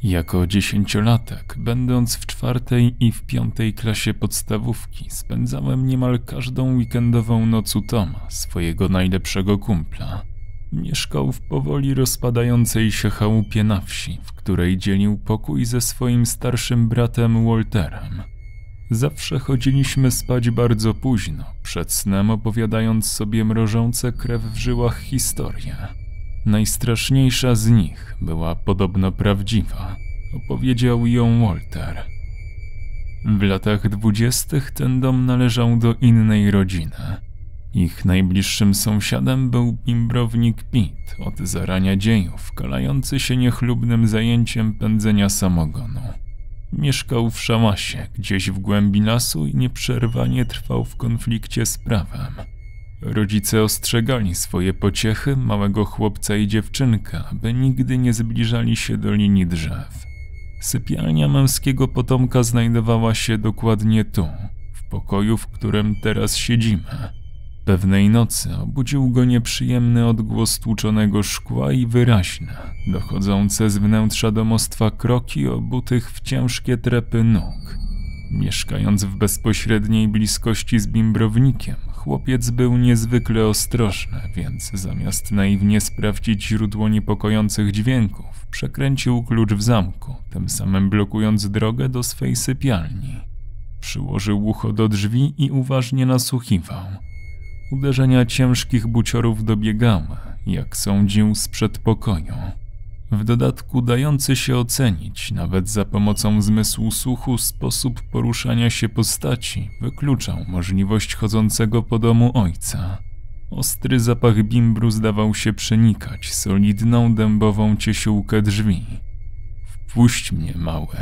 Jako 10-latek, będąc w 4. i w 5. klasie podstawówki, spędzałem niemal każdą weekendową noc u Toma, swojego najlepszego kumpla. Mieszkał w powoli rozpadającej się chałupie na wsi, w której dzielił pokój ze swoim starszym bratem Walterem. Zawsze chodziliśmy spać bardzo późno, przed snem opowiadając sobie mrożące krew w żyłach historie. Najstraszniejsza z nich była podobno prawdziwa. Opowiedział ją Walter. W latach 20. ten dom należał do innej rodziny. Ich najbliższym sąsiadem był bimbrownik Pete, od zarania dziejów, kalający się niechlubnym zajęciem pędzenia samogonu. Mieszkał w szałasie, gdzieś w głębi lasu i nieprzerwanie trwał w konflikcie z prawem. Rodzice ostrzegali swoje pociechy, małego chłopca i dziewczynka, aby nigdy nie zbliżali się do linii drzew. Sypialnia męskiego potomka znajdowała się dokładnie tu, w pokoju, w którym teraz siedzimy. Pewnej nocy obudził go nieprzyjemny odgłos tłuczonego szkła i wyraźne, dochodzące z wnętrza domostwa kroki obutych w ciężkie trepy nóg. Mieszkając w bezpośredniej bliskości z bimbrownikiem, chłopiec był niezwykle ostrożny, więc zamiast naiwnie sprawdzić źródło niepokojących dźwięków, przekręcił klucz w zamku, tym samym blokując drogę do swej sypialni. Przyłożył ucho do drzwi i uważnie nasłuchiwał. Uderzenia ciężkich buciorów dobiegały, jak sądził, z przedpokoju. W dodatku dający się ocenić, nawet za pomocą zmysłu słuchu, sposób poruszania się postaci wykluczał możliwość chodzącego po domu ojca. Ostry zapach bimbru zdawał się przenikać solidną dębową ciesiółkę drzwi. „Wpuść mnie, mały”.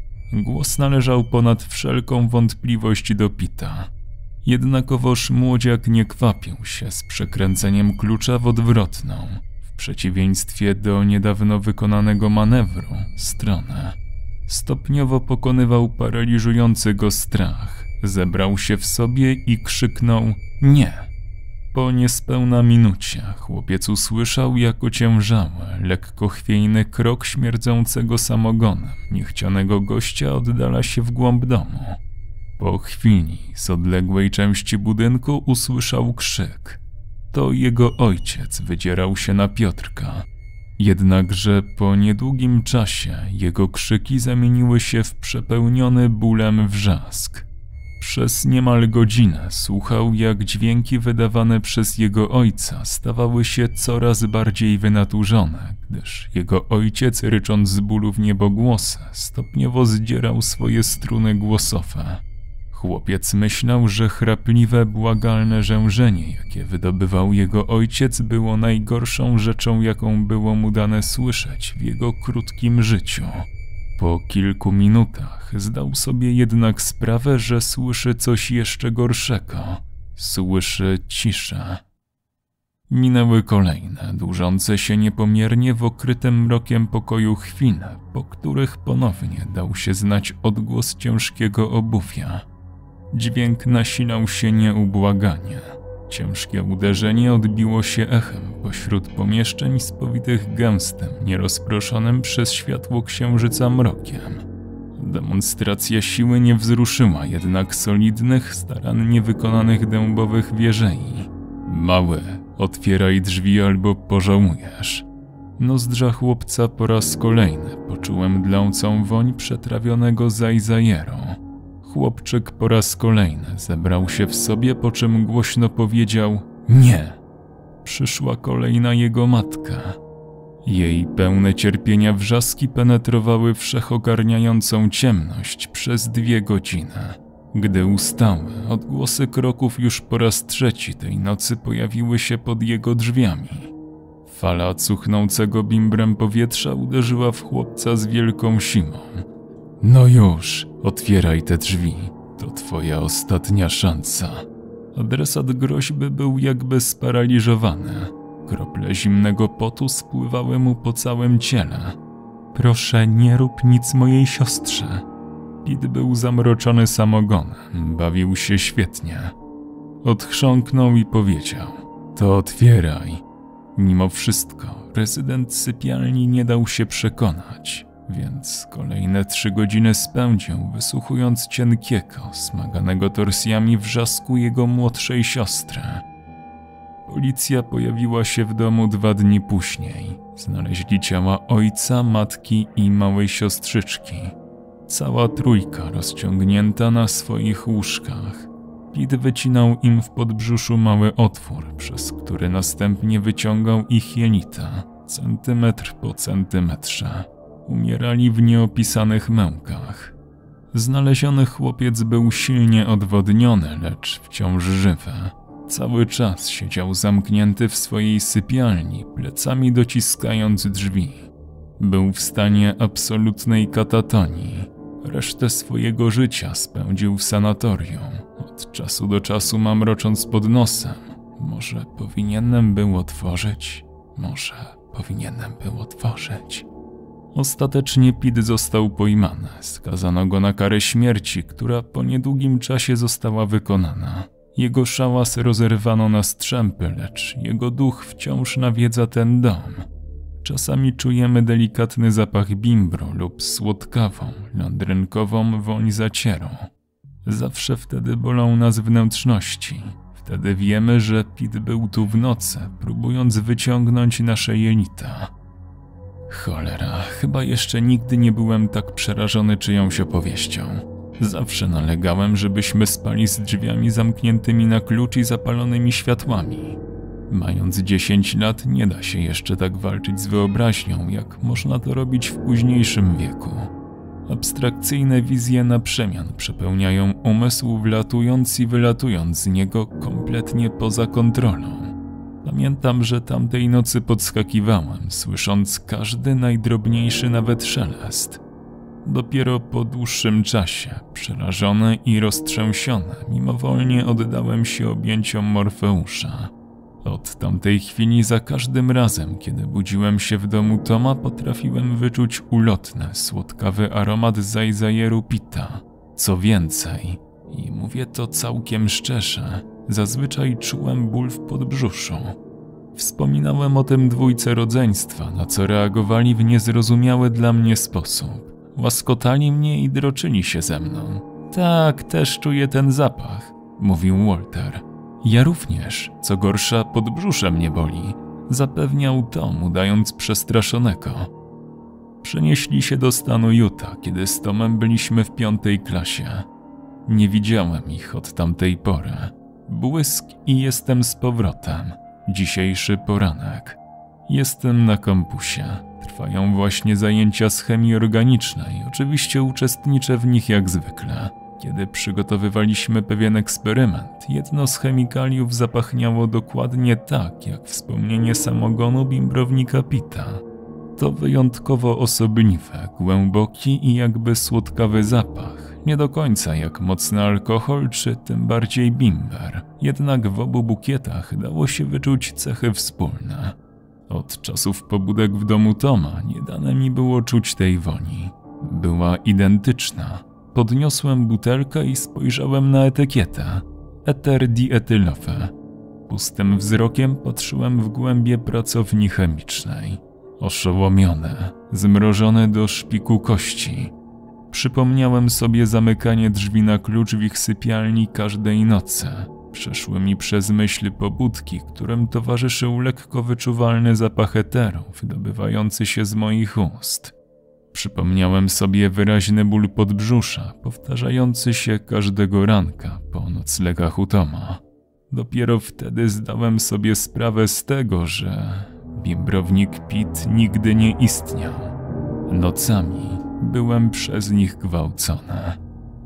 Głos należał ponad wszelką wątpliwość do Pita. Jednakowoż młodziak nie kwapił się z przekręceniem klucza w odwrotną, w przeciwieństwie do niedawno wykonanego manewru, stronę. Stopniowo pokonywał paraliżujący go strach, zebrał się w sobie i krzyknął „nie”. Po niespełna minucie chłopiec usłyszał, jak ociężały, lekko chwiejny krok śmierdzącego samogonem niechcianego gościa oddala się w głąb domu. Po chwili z odległej części budynku usłyszał krzyk. To jego ojciec wydzierał się na Piotrka. Jednakże po niedługim czasie jego krzyki zamieniły się w przepełniony bólem wrzask. Przez niemal godzinę słuchał, jak dźwięki wydawane przez jego ojca stawały się coraz bardziej wynaturzone, gdyż jego ojciec, rycząc z bólu w niebogłosy, stopniowo zdzierał swoje struny głosowe. Chłopiec myślał, że chrapliwe, błagalne rzężenie, jakie wydobywał jego ojciec, było najgorszą rzeczą, jaką było mu dane słyszeć w jego krótkim życiu. Po kilku minutach zdał sobie jednak sprawę, że słyszy coś jeszcze gorszego. Słyszy ciszę. Minęły kolejne, dłużące się niepomiernie w okrytym mrokiem pokoju chwile, po których ponownie dał się znać odgłos ciężkiego obuwia. Dźwięk nasilał się nieubłaganie. Ciężkie uderzenie odbiło się echem pośród pomieszczeń spowitych gęstym, nierozproszonym przez światło księżyca mrokiem. Demonstracja siły nie wzruszyła jednak solidnych, starannie wykonanych dębowych wierzei. „Mały, otwieraj drzwi albo pożałujesz”. Nozdrza chłopca po raz kolejny poczułem dlącą woń przetrawionego zajzajerą. Chłopczyk po raz kolejny zebrał się w sobie, po czym głośno powiedział „nie”. Przyszła kolejna jego matka. Jej pełne cierpienia wrzaski penetrowały wszechogarniającą ciemność przez 2 godziny. Gdy ustały, odgłosy kroków już po raz 3 tej nocy pojawiły się pod jego drzwiami. Fala cuchnącego bimbrem powietrza uderzyła w chłopca z wielką siłą. „No już, otwieraj te drzwi, to twoja ostatnia szansa”. Adresat groźby był jakby sparaliżowany. Krople zimnego potu spływały mu po całym ciele. „Proszę, nie rób nic mojej siostrze”. Pete był zamroczony samogonem, bawił się świetnie. Odchrząknął i powiedział: „To otwieraj”. Mimo wszystko rezydent sypialni nie dał się przekonać. więc kolejne 3 godziny spędził wysłuchując cienkiego, smaganego torsjami wrzasku jego młodszej siostry. Policja pojawiła się w domu 2 dni później. Znaleźli ciała ojca, matki i małej siostrzyczki. Cała trójka rozciągnięta na swoich łóżkach. Pete wycinał im w podbrzuszu mały otwór, przez który następnie wyciągał ich jelita, centymetr po centymetrze. Umierali w nieopisanych mękach. Znaleziony chłopiec był silnie odwodniony, lecz wciąż żywy. Cały czas siedział zamknięty w swojej sypialni, plecami dociskając drzwi. Był w stanie absolutnej katatonii. Resztę swojego życia spędził w sanatorium. Od czasu do czasu mamrocząc pod nosem. Może powinienem był otworzyć? Ostatecznie Pete został pojmany. Skazano go na karę śmierci, która po niedługim czasie została wykonana. Jego szałas rozerwano na strzępy, lecz jego duch wciąż nawiedza ten dom. Czasami czujemy delikatny zapach bimbru lub słodkawą, landrynkową woń zacierą. Zawsze wtedy bolą nas wnętrzności. Wtedy wiemy, że Pete był tu w nocy, próbując wyciągnąć nasze jelita. Cholera, chyba jeszcze nigdy nie byłem tak przerażony czyjąś opowieścią. Zawsze nalegałem, żebyśmy spali z drzwiami zamkniętymi na klucz i zapalonymi światłami. Mając 10 lat nie da się jeszcze tak walczyć z wyobraźnią, jak można to robić w późniejszym wieku. Abstrakcyjne wizje na przemian przepełniają umysł, wlatując i wylatując z niego kompletnie poza kontrolą. Pamiętam, że tamtej nocy podskakiwałem, słysząc każdy najdrobniejszy nawet szelest. Dopiero po dłuższym czasie, przerażony i roztrzęsiony, mimowolnie oddałem się objęciom Morfeusza. Od tamtej chwili za każdym razem, kiedy budziłem się w domu Toma, potrafiłem wyczuć ulotny, słodkawy aromat zajzajeru Pita. Co więcej, i mówię to całkiem szczerze, zazwyczaj czułem ból w podbrzuszu. Wspominałem o tym dwójce rodzeństwa, na co reagowali w niezrozumiały dla mnie sposób. Łaskotali mnie i droczyli się ze mną. Tak, też czuję ten zapach, mówił Walter. Ja również, co gorsza, podbrzusze mnie boli, zapewniał Tom, udając przestraszonego. Przenieśli się do stanu Utah, kiedy z Tomem byliśmy w 5. klasie. Nie widziałem ich od tamtej pory. Błysk i jestem z powrotem. Dzisiejszy poranek. Jestem na kampusie. Trwają właśnie zajęcia z chemii organicznej. Oczywiście uczestniczę w nich jak zwykle. Kiedy przygotowywaliśmy pewien eksperyment, jedno z chemikaliów zapachniało dokładnie tak, jak wspomnienie samogonu bimbrownika Pita. To wyjątkowo osobliwy, głęboki i jakby słodkawy zapach. Nie do końca jak mocny alkohol, czy tym bardziej bimber. Jednak w obu bukietach dało się wyczuć cechy wspólne. Od czasów pobudek w domu Toma nie dane mi było czuć tej woni. Była identyczna. Podniosłem butelkę i spojrzałem na etykietę. Eter dietylowy. Pustym wzrokiem patrzyłem w głębie pracowni chemicznej. Oszołomiony, zmrożony do szpiku kości. Przypomniałem sobie zamykanie drzwi na klucz w ich sypialni każdej nocy. Przeszły mi przez myśl pobudki, którym towarzyszył lekko wyczuwalny zapach eteru wydobywający się z moich ust. Przypomniałem sobie wyraźny ból podbrzusza, powtarzający się każdego ranka po noclegach u Toma. Dopiero wtedy zdałem sobie sprawę z tego, że bimbrownik Pete nigdy nie istniał. Nocami byłem przez nich gwałcony.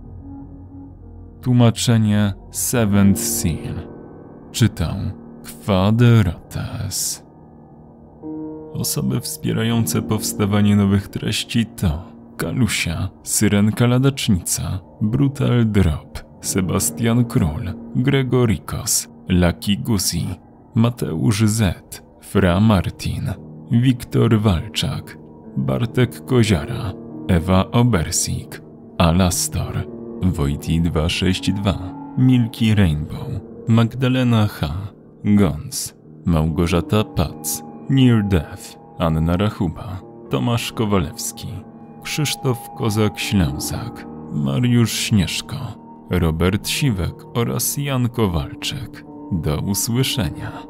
Tłumaczenie Seventh Seal. Czytał Kwadrates. Osoby wspierające powstawanie nowych treści to Kalusia, Syrenka Ladacznica, Brutal Drop, Sebastian Król, Gregorikos, Lucky Guzi, Mateusz Z, Fra Martin, Wiktor Walczak, Bartek Koziara, Ewa Obersik, Alastor, Wojti 262, Milky Rainbow, Magdalena H, Gons, Małgorzata Pac, Near Death, Anna Rachuba, Tomasz Kowalewski, Krzysztof Kozak-Ślęzak, Mariusz Śnieżko, Robert Siwek oraz Jan Kowalczyk. Do usłyszenia.